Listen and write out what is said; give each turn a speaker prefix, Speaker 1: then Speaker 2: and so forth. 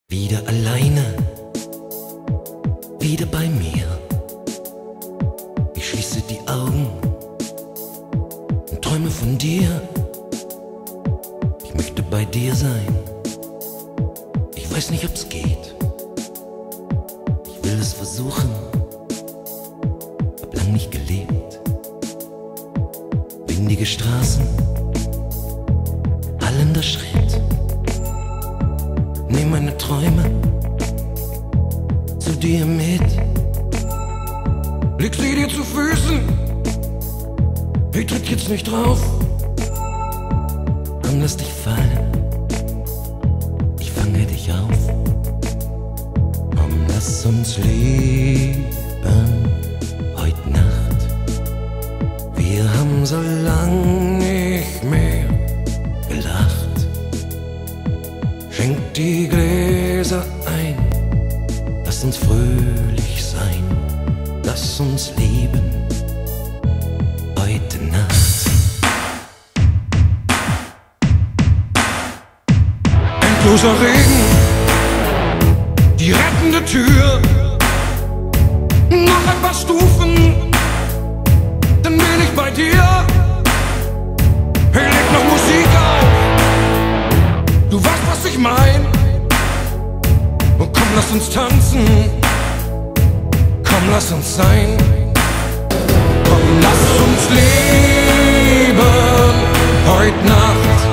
Speaker 1: Wieder alleine, wieder bei mir. Ich schließe die Augen und träume von dir. Ich möchte bei dir sein. Ich weiß nicht, ob's geht. Ich will es versuchen. Hab lang nicht gelebt. Windige Straßen, hallender Schritt. Nimm meine Träume zu dir mit. Leg sie dir zu Füßen. Ich tritt jetzt nicht drauf. Komm, lass dich fallen. Ich fange dich auf. Komm, lass uns leben heute Nacht. Wir haben so lang nicht mehr gelacht. Schenk die Gläser ein, lass uns fröhlich sein, lass uns leben heute Nacht. Endloser Regen, die rettende Tür, noch ein paar Stufen, dann bin ich bei dir. Hey, leg noch Musik auf, du weißt, was ich mein. Und komm, lass uns tanzen, komm, lass uns sein. Komm, lass uns leben heute Nacht.